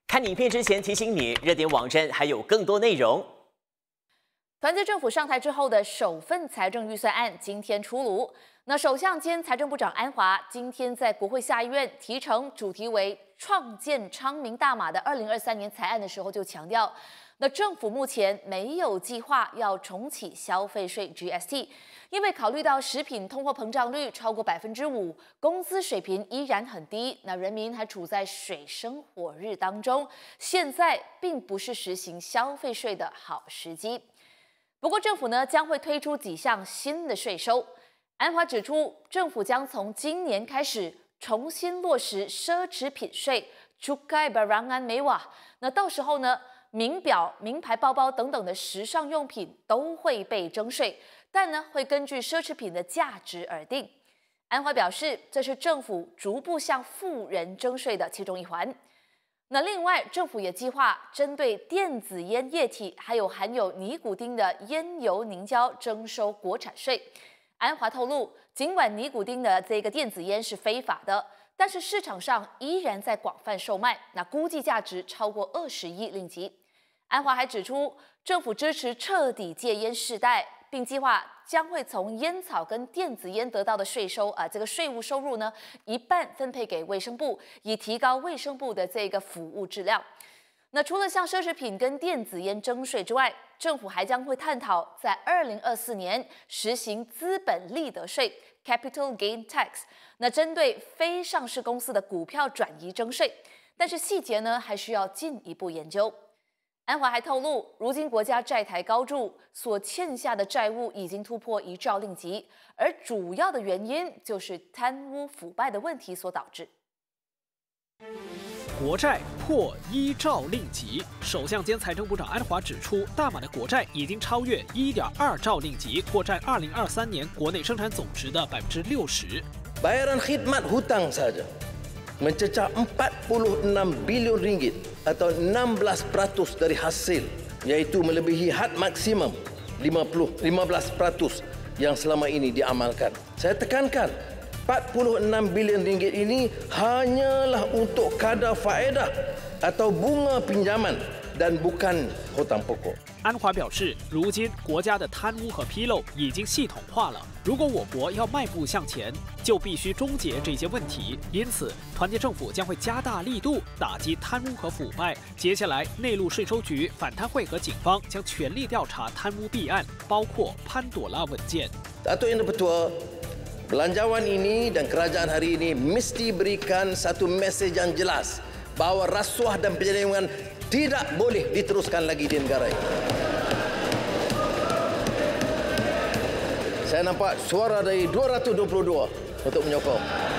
看影片之前提醒你，热点网站还有更多内容。 团结政府上台之后的首份财政预算案今天出炉。那首相兼财政部长安华今天在国会下议院提呈主题为“创建昌明大马”的2023年财案的时候，就强调，那政府目前没有计划要重启消费税 GST， 因为考虑到食品通货膨胀率超过5%，工资水平依然很低，那人民还处在水深火热当中，现在并不是实行消费税的好时机。不过，政府呢将会推出几项新的税收。安华指出，政府将从今年开始重新落实奢侈品税 Cukai Barangan Mewah。那到时候呢，名表、名牌包包等等的时尚用品都会被征税，但呢会根据奢侈品的价值而定。安华表示，这是政府逐步向富人征税的其中一环。那另外，政府也计划针对电子烟液体还有含有尼古丁的烟油凝胶征收国产税。安华透露，尽管尼古丁的这个电子烟是非法的，但是市场上依然在广泛售卖，那估计价值超过20亿令吉。安华还指出，政府支持彻底戒烟世代，并计划将会从烟草跟电子烟得到的税收这个税务收入呢，一半分配给卫生部，以提高卫生部的这个服务质量。那除了向奢侈品跟电子烟征税之外，政府还将会探讨在2024年实行资本利得税 （Capital Gain Tax）， 那针对非上市公司的股票转移征税，但是细节呢还需要进一步研究。安华还透露，如今国家债台高筑，所欠下的债务已经突破1兆令吉，而主要的原因就是贪污腐败的问题所导致。 国债破1兆令吉，首相兼财政部长安华指出，大马的国债已经超越1.2兆令吉，或占2023年国内生产总值的60%。 Bayaran khidmat hutang saja mencecah 46 bilion ringgit atau 16% dari hasil, iaitu melebihi had maksimum 15% yang selama ini diamalkan. Saya tekankan, 46 bilion ringgit ini hanyalah untuk kadar faedah atau bunga pinjaman dan bukan hutang pokok。 安华表示，如今国家的贪污和纰漏已经系统化了，如果我国要迈步向前，就必须终结这些问题。因此，团结政府将会加大力度打击贪污和腐败。接下来，内陆税收局、反贪会和警方将全力调查贪污弊案，包括潘朵拉文件。 Datuk Yang Dipertua, belanjawan ini dan kerajaan hari ini mesti berikan satu mesej yang jelas bahawa rasuah dan penyelewengan tidak boleh diteruskan lagi di negara ini. Saya nampak suara dari 222 untuk menyokong.